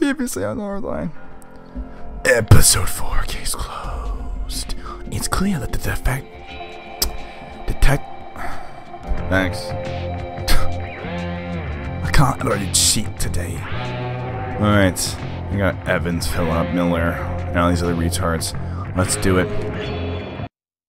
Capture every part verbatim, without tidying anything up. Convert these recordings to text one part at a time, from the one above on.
Previously on Hardline. Episode four, case closed. It's clear that the defect... Detect... Thanks. I can't already cheat today. Alright. I got Evans filling up Miller and all these other retards. Let's do it.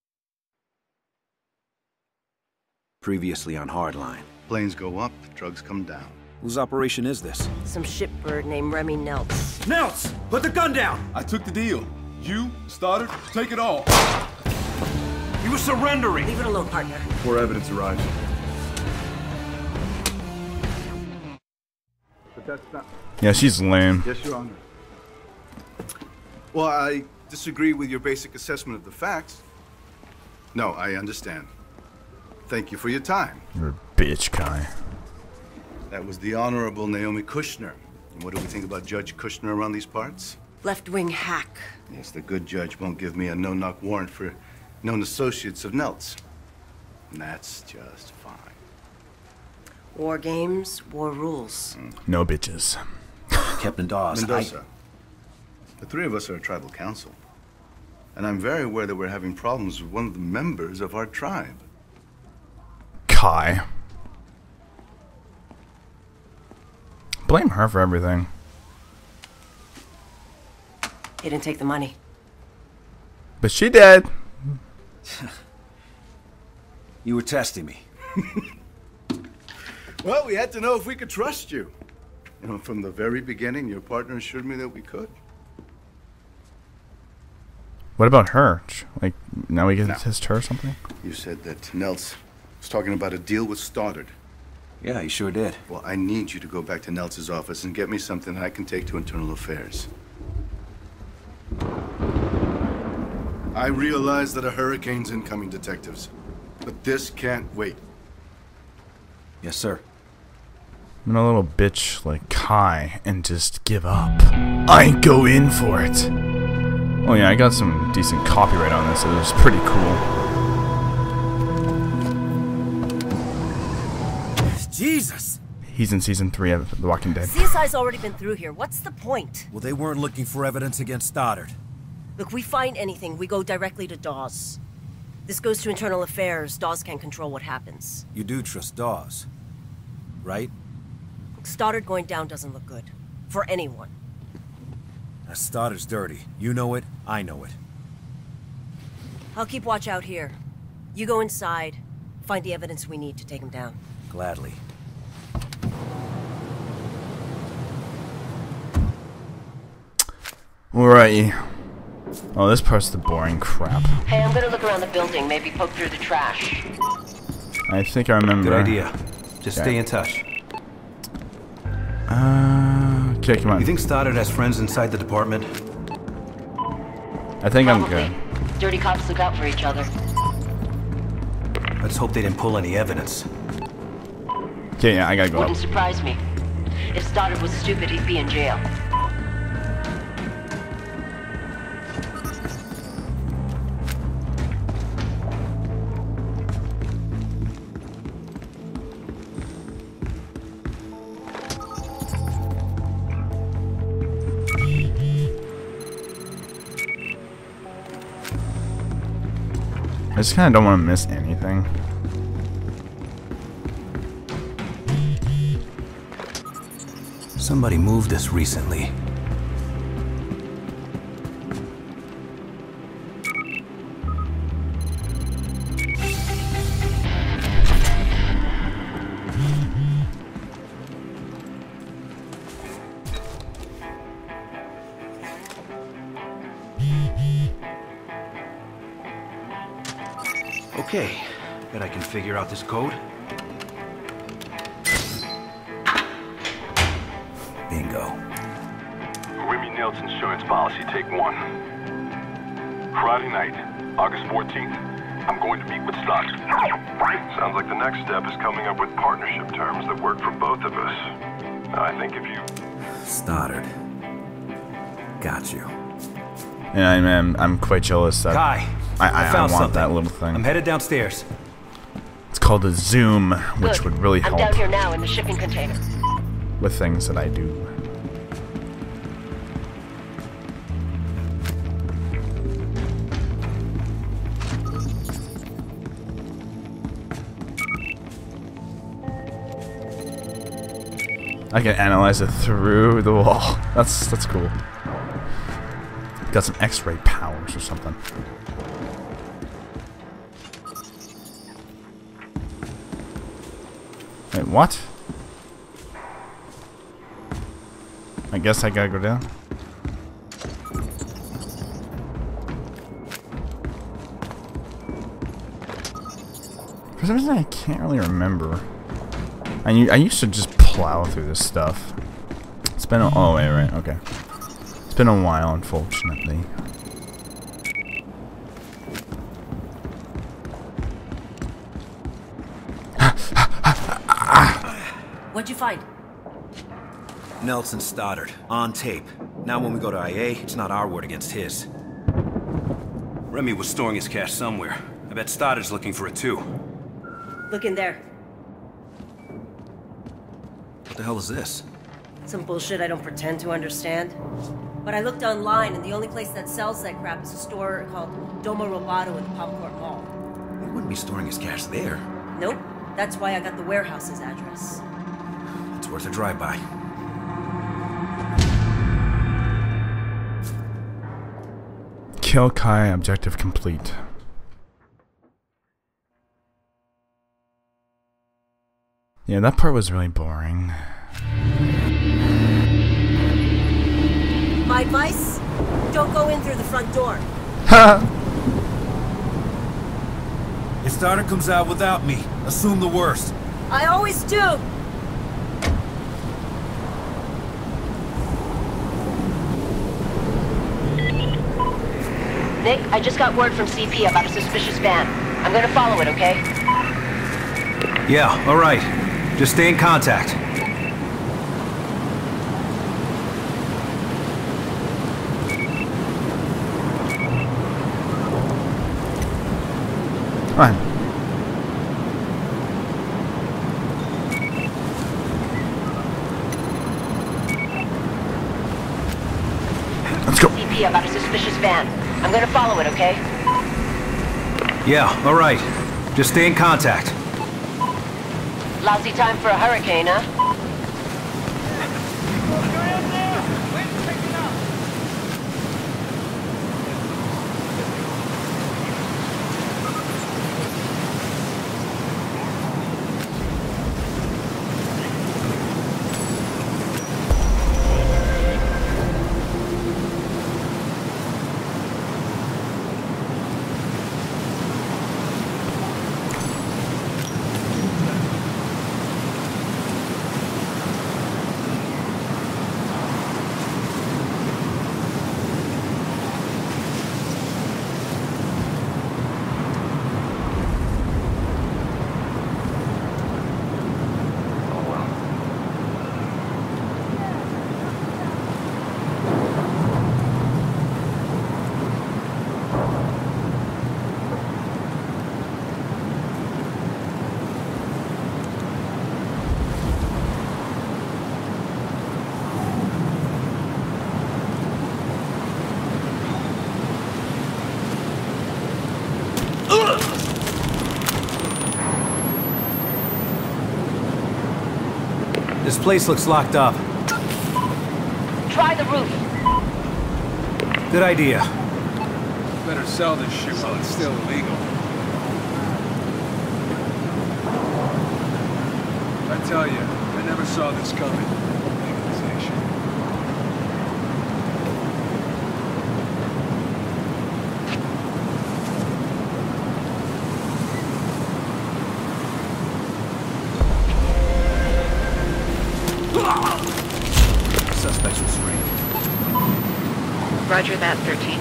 Previously on Hardline. Planes go up, drugs come down. Whose operation is this? Some shitbird named Remy Nelts. Nelts! Put the gun down! I took the deal. You, Stoddard, take it all. You were surrendering! Leave it alone, partner. More evidence arrives. But that's not... Yeah, she's lame. Yes, Your Honor. Well, I disagree with your basic assessment of the facts. No, I understand. Thank you for your time. You're a bitch, Kai. That was the Honorable Naomi Kushner. And what do we think about Judge Kushner around these parts? Left-wing hack. Yes, the good judge won't give me a no-knock warrant for known associates of Nelts. And that's just fine. War games, war rules. Mm. No bitches. Captain Dawes, Mendoza. I... The three of us are a tribal council. And I'm very aware that we're having problems with one of the members of our tribe. Kai. Blame her for everything. He didn't take the money. But she did. You were testing me. Well, we had to know if we could trust you. You know, from the very beginning, your partner assured me that we could. What about her? Like, now we get No. to test her or something? You said that Nelts was talking about a deal with Stoddard. Yeah, he sure did. Well, I need you to go back to Nelts' office and get me something I can take to Internal Affairs. I realize that a hurricane's incoming, detectives. But this can't wait. Yes, sir. I'm a little bitch like Kai and just give up. I ain't go in for it. Oh yeah, I got some decent copyright on this. It was pretty cool. Jesus! He's in season three of The Walking Dead. C S I's already been through here. What's the point? Well, they weren't looking for evidence against Stoddard. Look, we find anything, we go directly to Dawes. This goes to Internal Affairs. Dawes can't control what happens. You do trust Dawes, right? Stoddard going down doesn't look good. For anyone. Now, Stoddard's dirty. You know it, I know it. I'll keep watch out here. You go inside, find the evidence we need to take him down. Gladly. Alrighty. Oh, this part's the boring crap. Hey, I'm gonna look around the building, maybe poke through the trash. I think I remember. Good idea. Just Okay. stay in touch. Uh, okay, come on. You think Stoddard has friends inside the department? I think I'm Probably. good. Dirty cops look out for each other. Let's hope they didn't pull any evidence. Okay, yeah, I gotta go Wouldn't up. surprise me. If Stoddard was stupid, he'd be in jail. I just kind of don't want to miss anything. Somebody moved us recently. Okay, bet I can figure out this code. Bingo. Remy Nelts insurance policy, take one. Friday night, August fourteenth, I'm going to meet with Stoddard. Sounds like the next step is coming up with partnership terms that work for both of us. I think if you... Stoddard. Got you. And I'm, I'm, I'm quite jealous that Kai, I, I, I found I want something. that little thing. I'm headed downstairs. It's called a zoom, which Good. would really I'm help down here now in the shipping container. with things that I do. I can analyze it through the wall. That's that's cool. Got some X-ray powers or something. Wait, what? I guess I gotta go down. For some reason, I can't really remember. I, I used to just plow through this stuff. It's been a, oh wait, right, okay. It's been a while, unfortunately. What'd you find? Nelson Stoddard, on tape. Now when we go to I A, it's not our word against his. Remy was storing his cash somewhere. I bet Stoddard's looking for it too. Look in there. What the hell is this? Some bullshit I don't pretend to understand. But I looked online, and the only place that sells that crap is a store called Domo Roboto in the Popcorn Mall. He wouldn't be storing his cash there. Nope. That's why I got the warehouse's address. It's worth a drive-by. Kill Kai, objective complete. Yeah, that part was really boring. My advice? Don't go in through the front door. If Stoddard comes out without me, assume the worst. I always do! Nick, I just got word from C P about a suspicious van. I'm gonna follow it, okay? Yeah, all right. Just stay in contact. Fine. Let's go. C P about a suspicious van. I'm gonna follow it, okay? Yeah, all right. Just stay in contact. Lousy time for a hurricane, huh? This place looks locked up. Try the roof. Good idea. Better sell this shit while it's still illegal. I tell you, I never saw this coming. Legalization. Suspects restrained. Roger that, thirteen.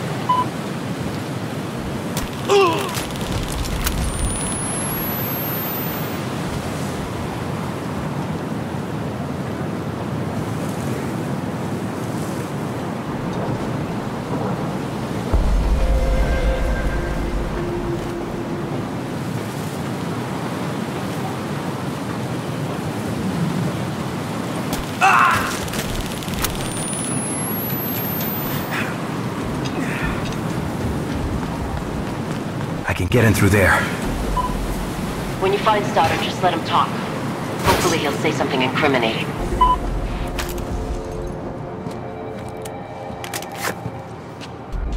I can get in through there. When you find Stoddard, just let him talk. Hopefully he'll say something incriminating.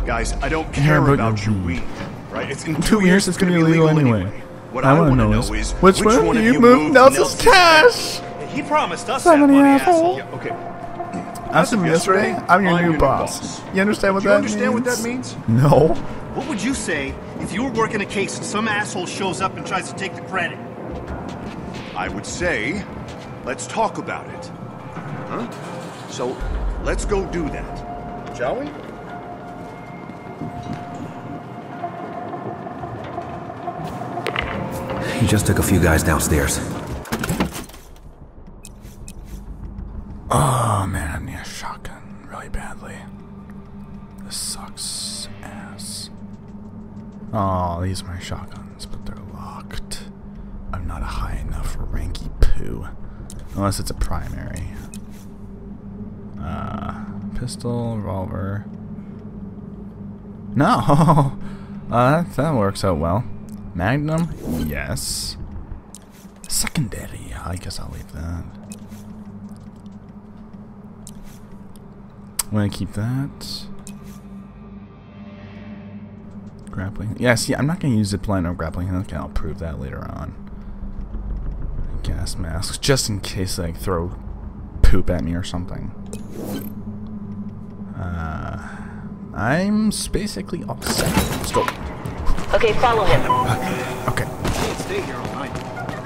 Guys, I don't care about about your your weed. weed, right? It's in Two years it's gonna be illegal anyway. What I I, wanna want to know know is, is, which one of of you moved Nelson's cash? He promised us So that many money, asshole. asshole. Yeah, okay. As of yesterday, I'm your new boss. You understand what Do you that understand means? what that means? No. What would you say if you were working a case and some asshole shows up and tries to take the credit? I would say, let's talk about it. Huh? So, let's go do that. Shall we? He just took a few guys downstairs. Oh man, I need a shotgun really badly. This sucks ass. Oh, these are my shotguns, but they're locked. I'm not a high enough ranky poo. Unless it's a primary. Uh, pistol, revolver. No! uh, that, that works out well. Magnum? Yes. Secondary? I guess I'll leave that. I'm gonna keep that. Grappling. Yeah, see, I'm not gonna use zipline or grappling hook, and I'll prove that later on. Gas masks, just in case they like, throw poop at me or something. Uh, I'm basically all set. Let's go. Okay, follow him. Uh, okay. Can't stay here all night.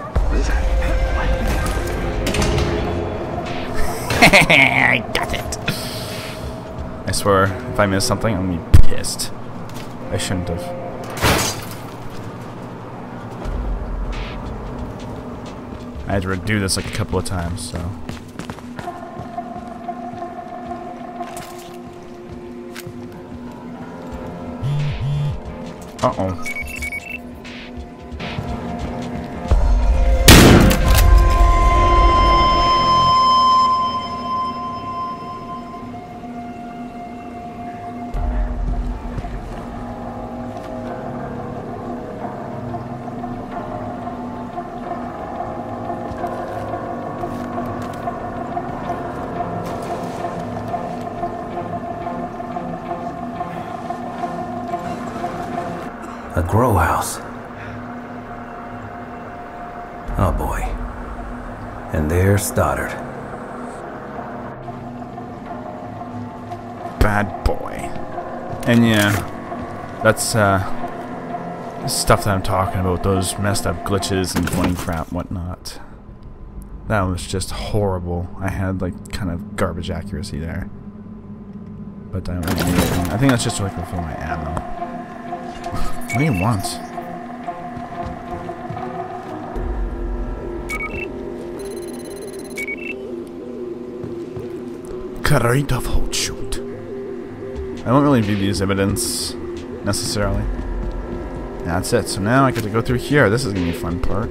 I got it. I swear, if I miss something, I'm gonna be pissed. I shouldn't have. I had to redo this like a couple of times, so. Uh-oh. A grow house. Oh boy. And there's Stoddard. Bad boy. And yeah, that's uh, stuff that I'm talking about, those messed up glitches and funny crap and whatnot. That was just horrible. I had like kind of garbage accuracy there. But I don't really need it. I think that's just like for my ammo. What do you want? Crate of hot shoot. I don't really view these evidence necessarily. That's it. So now I get to go through here. This is gonna be a fun part.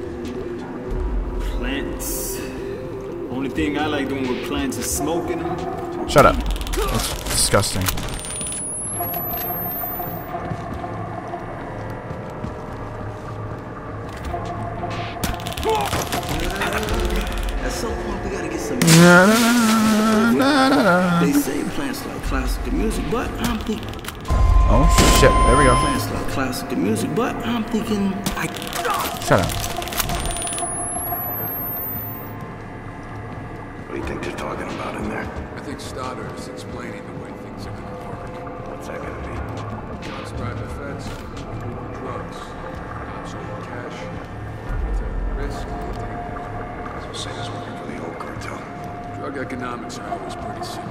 Plants. Only thing I like doing with plants is smoking them. Shut up. That's disgusting. At some point, we gotta get some. Na, na, na, na, na. They say plants like classical music, but I'm thinking. Oh shit! There we go. Plants like classical music, but I'm thinking. I. Shut up. What do you think they're talking about in there? I think Stoddard is explaining the way things are gonna work. What's that gonna be? Conscribe offense, Uber drugs, cops over cash, take risk, So same as working for the old cartel. drug economics are always pretty simple.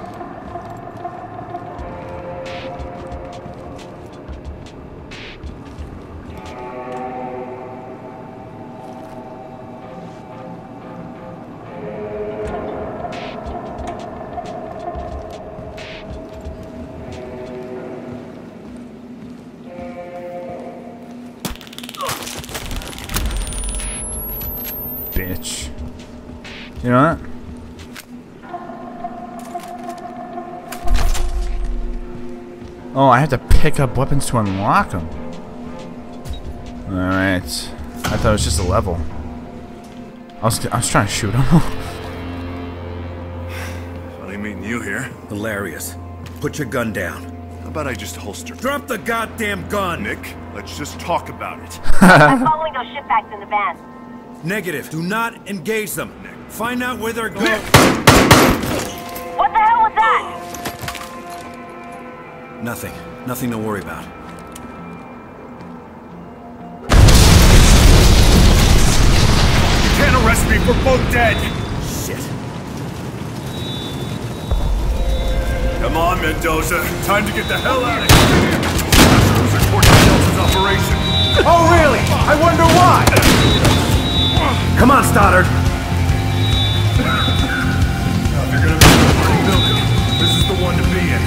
Bitch. You know what? Oh, I have to pick up weapons to unlock them. Alright. I thought it was just a level. I was, I was trying to shoot him. Funny meeting you here. Hilarious. Put your gun down. How about I just holster? Drop the goddamn gun! Nick, let's just talk about it. I'm following those shitbags in the van. Negative. Do not engage them. Nick. Find out where they're going. What the hell was that? Nothing. Nothing to worry about. You can't arrest me, we're both dead! Shit. Come on, Mendoza. Time to get the hell out of here. Who's reporting Nelson's operation? Oh, really? I wonder why! Come on, Stoddard. Now, if you're gonna be in a burning building, this is the one to be in.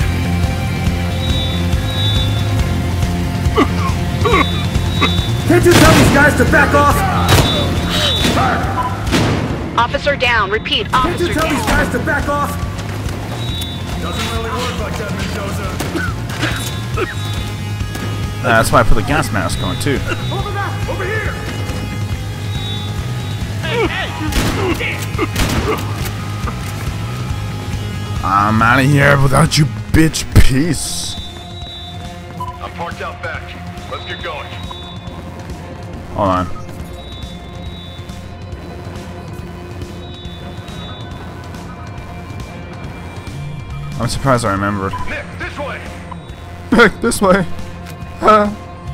Can't you tell these guys to back off? Officer down. Repeat, Can't officer you tell down. these guys to back off? Doesn't really work like that, Mendoza. Uh, that's why I put the gas mask on too. Over there! Over here! I'm out of here without you, bitch. Peace. I'm parked out back. Let's get going. Hold on. I'm surprised I remembered. Nick, this way! This way. Huh.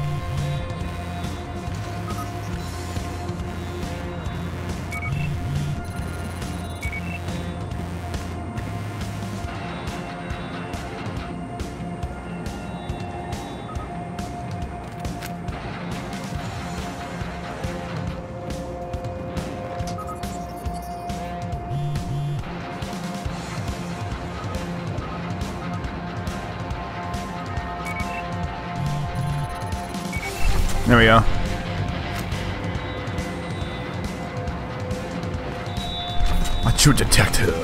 There we go. A true detective.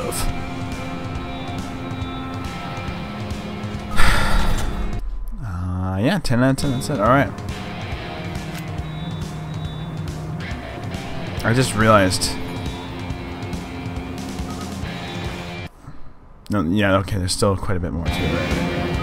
uh, yeah, ten out of ten, that's it. Alright. I just realized. No, yeah, okay, there's still quite a bit more to it.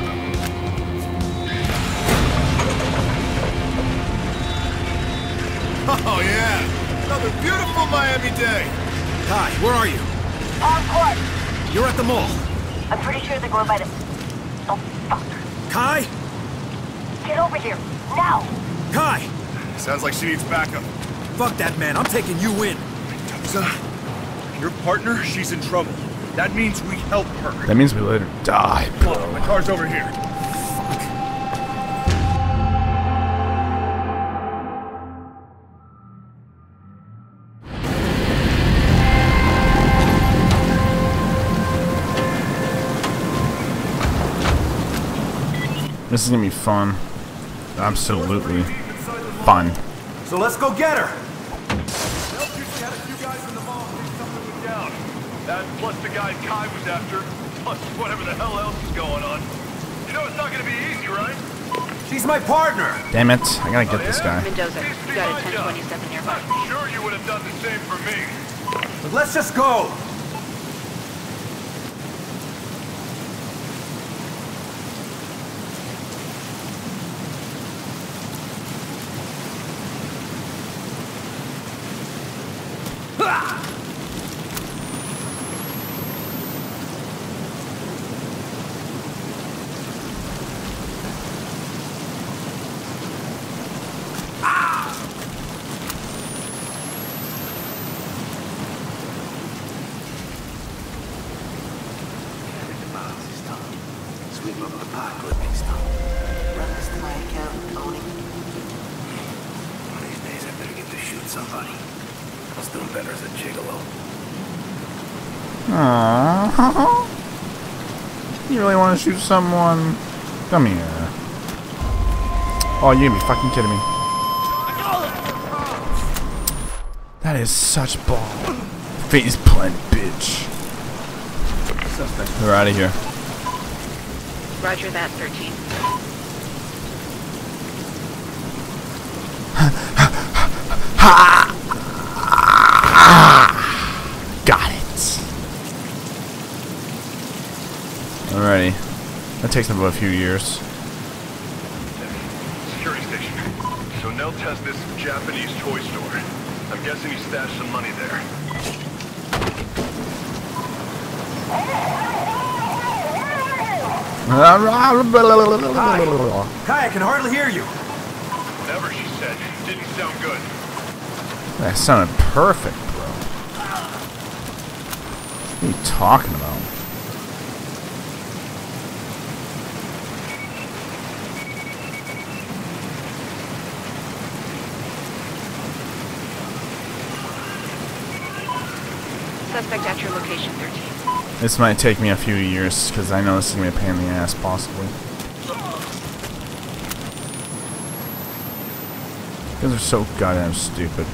Oh, yeah! Another beautiful Miami day! Hi, where are you? On court. You're at the mall. I'm pretty sure they're going by the... Oh, fuck. Kai? Get over here. Now! Kai! Sounds like she needs backup. Fuck that man, I'm taking you in. Mendoza, your partner, she's in trouble. That means we help her. That means we let her die, Come bro. on, my car's over here. This is gonna be fun. Absolutely fun. So let's go get her. Had a few guys in the mall think something was down. That plus the guy Kai was after, plus whatever the hell else is going on. You know it's not gonna be easy, right? She's my partner. Damn it, I gotta get this guy. Mendoza, you got a ten twenty-seven nearby. I'm sure you would have done the same for me. But let's just go. Somebody. I was doing better as a gigolo. Aww. You really want to shoot someone? Come here. Oh, you gotta be fucking kidding me. That is such ball. Face plant, bitch. We're out of here. Roger that, thirteen. Got it. Alrighty. That takes about a few years. station. So Nelt has this Japanese toy store. I'm guessing he stashed some money there. Kai, I can hardly hear you. Never, she said. Didn't sound good. That sounded perfect, bro. What are you talking about? Suspect at your location, thirteen. This might take me a few years, because I know this is going to be a pain in the ass, possibly. You guys are so goddamn stupid.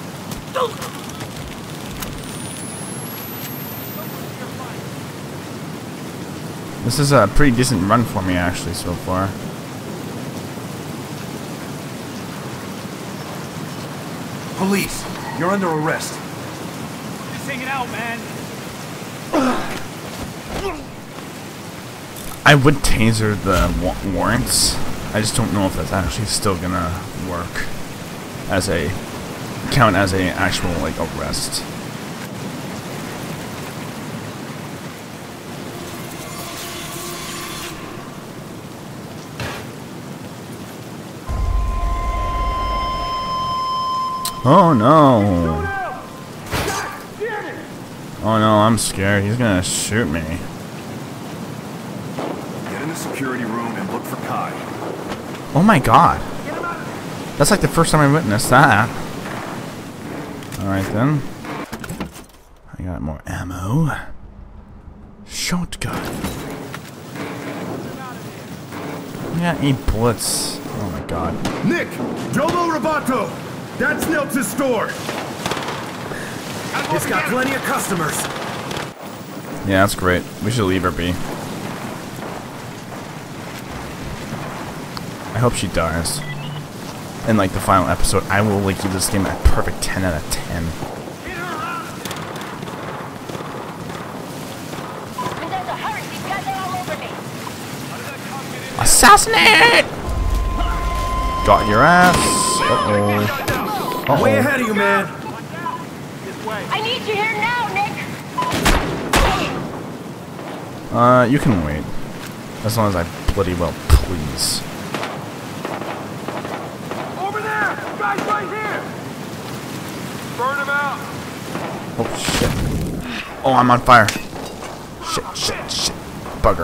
This is a pretty decent run for me, actually, so far. Police, you're under arrest. Just hanging out, man. I would taser the wa warrants. I just don't know if that's actually still gonna work as a count as a actual like arrest. Oh no! Oh no, I'm scared. He's gonna shoot me. Get in the security room and look for Kai. Oh my god. That's like the first time I witnessed that. Alright then. I got more ammo. Shotgun. I got eight bullets. Oh my god. Nick! Domo Roboto! That's Nelt's store! It's got plenty of customers. Yeah, that's great. We should leave her be. I hope she dies. In like the final episode, I will like give this game a perfect ten out of ten. Assassinate! Got your ass. Uh-oh. Uh-oh. Way ahead of you, man. I need you here now, Nick. Uh, you can wait. As long as I bloody well please. Over there! Guy's right here! Burn him out! Oh shit. Oh, I'm on fire. Shit, shit, shit. Bugger.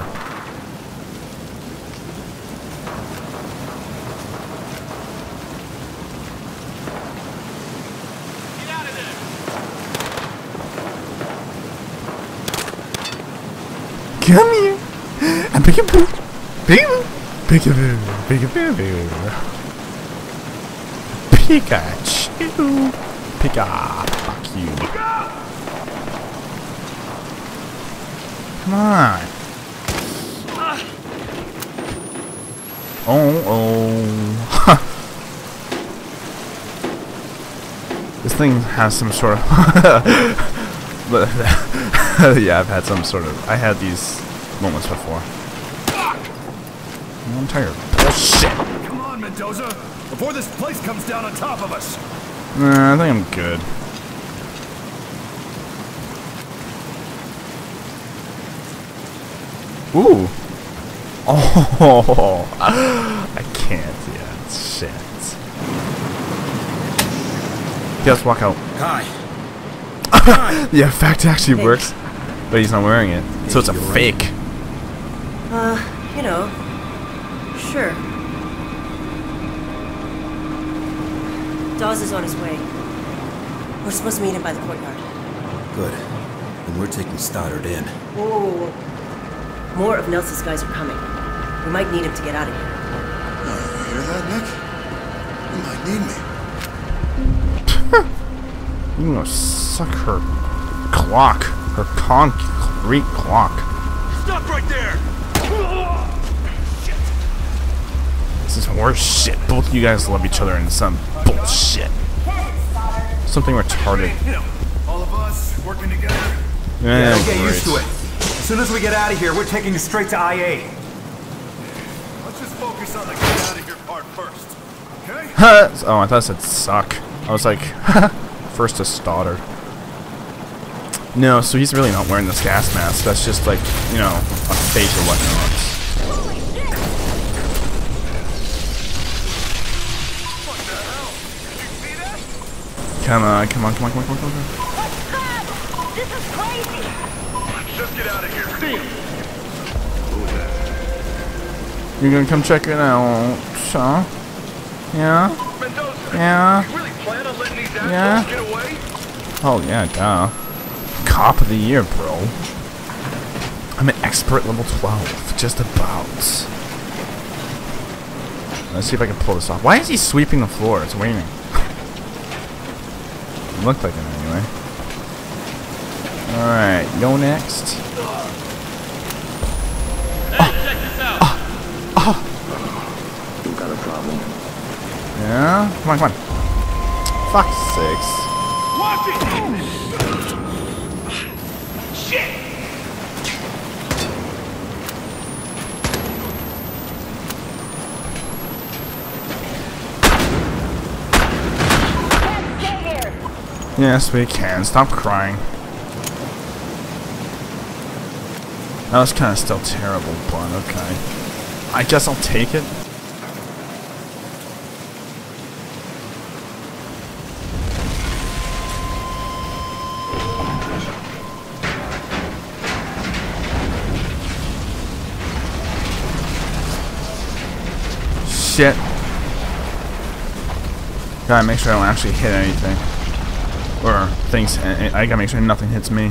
Come here. I'm peekaboo. Peekaboo. Peekaboo. Peekaboo. Pikachu. Pika. Fuck you. Come on. Oh, oh. This thing has some sort of... But yeah, I've had some sort of... I had these moments before. I'm tired of bullshit. Come on, Mendoza! Before this place comes down on top of us! Nah, I think I'm good. Ooh. Oh, I can't yet. Shit. Just walk out. Kai. The effect actually Hey. works, but he's not wearing it, so it's a fake. Uh, you know, sure. Dawes is on his way. We're supposed to meet him by the courtyard. Good. And we're taking Stoddard in. Whoa, whoa, whoa, whoa. More of Nelson's guys are coming. We might need him to get out of here. Uh, you hear that, Nick? You might need me. You can go suck her clock, her concrete clock. Stop right there! This is horse shit. Both of you guys love each other in some bullshit. Something retarded. You know, all of us working together. Yeah, Yeah, get used to great. it. As soon as we get out of here, we're taking you straight to I A. Let's just focus on the get out of here part first. okay? Oh, I thought it said suck. I was like, first to Stoddard. No, so he's really not wearing this gas mask. That's just like, you know, a fake or whatnot. What the hell? Did you see that? Come on, come on, come on, come on, come on, come on. This is crazy! Let's just get out of here. You're gonna come check it out, huh? Yeah? Mendoza, Yeah? you really plan on letting these assholes Yeah? get away? Oh, yeah, duh. Cop of the year, bro. I'm an expert level twelve. Just about. Let's see if I can pull this off. Why is he sweeping the floor? It's raining. It looked like it anyway. Alright, go next. Hey, check this out. Oh. You got a problem? Yeah? Come on, come on. Fuck's sakes. Watch it! Shit! Stay here! Yes, we can. Stop crying. That was kind of still terrible, but okay. I guess I'll take it. Shit. Gotta make sure I don't actually hit anything. Or things. I gotta make sure nothing hits me.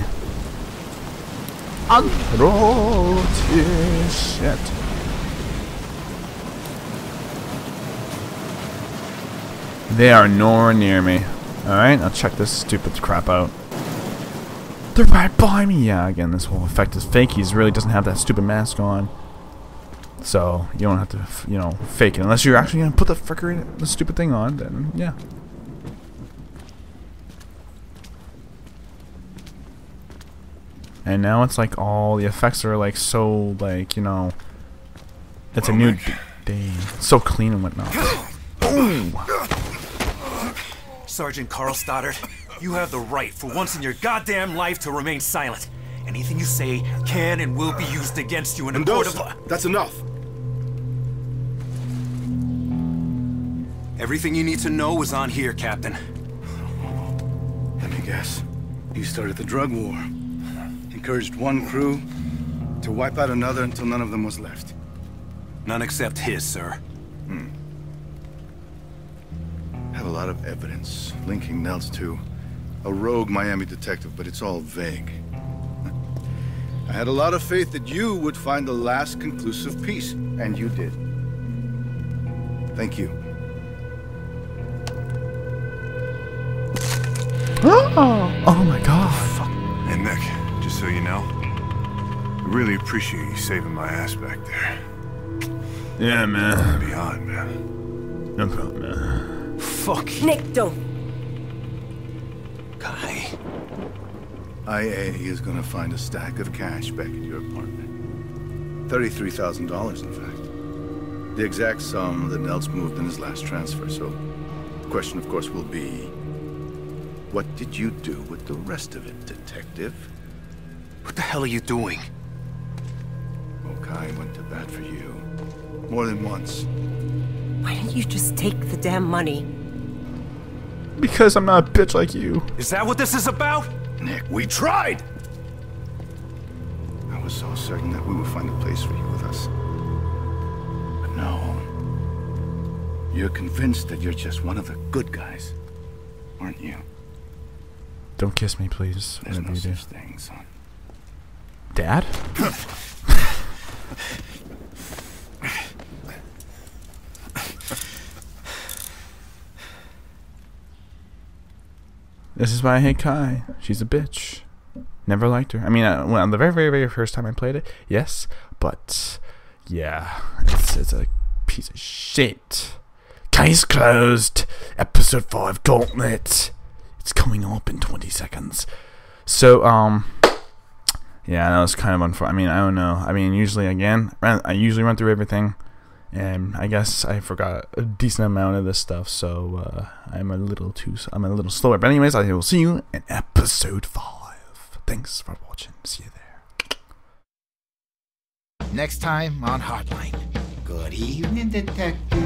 Unrolled shit. They are nowhere near me. Alright, I'll check this stupid crap out. They're right by me! Yeah, again, this whole effect is fake. He really doesn't have that stupid mask on. So, you don't have to, you know, fake it. Unless you're actually gonna put the fricker, the stupid thing on, then, yeah. And now it's like all the effects are like so, like, you know, it's a new day. It's so clean and whatnot. Ooh. Sergeant Carl Stoddard, you have the right for once in your goddamn life to remain silent. Anything you say can and will be used against you in a court of law. That's enough. Everything you need to know is on here, Captain. Let me guess. You started the drug war. Encouraged one crew to wipe out another until none of them was left. None except his, sir. Hmm. I have a lot of evidence linking Nels to a rogue Miami detective, but it's all vague. I had a lot of faith that you would find the last conclusive piece, and you did. Thank you. Oh, oh my god. Hey, Nick, just so you know, I really appreciate you saving my ass back there. Yeah, man. Beyond, man. No problem, man. Fuck. Nick, don't. Guy. I A is gonna find a stack of cash back at your apartment. thirty-three thousand dollars, in fact. The exact sum that Nels moved in his last transfer, so the question, of course, will be, what did you do with the rest of it, detective? What the hell are you doing? Okai went to bat for you. More than once. Why didn't you just take the damn money? Because I'm not a bitch like you. Is that what this is about? Nick, we tried! I was so certain that we would find a place for you with us. But no. You're convinced that you're just one of the good guys, aren't you? Don't kiss me, please. There's no you do. such thing, son. Dad? This is why I hate Kai. She's a bitch. Never liked her. I mean, uh, well, the very, very, very first time I played it, yes. But, yeah. It's, it's a piece of shit. Case closed. Episode five Gauntlet. It's coming up in twenty seconds. So, um... yeah, that was kind of unfortunate. I mean, I don't know. I mean, usually, again, I usually run through everything. And I guess I forgot a decent amount of this stuff, so uh, I'm a little too I'm a little slower. But anyways, I will see you in episode five. Thanks for watching. See you there. Next time on Hotline. Good evening, detective.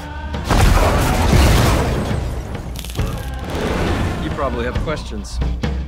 You probably have questions.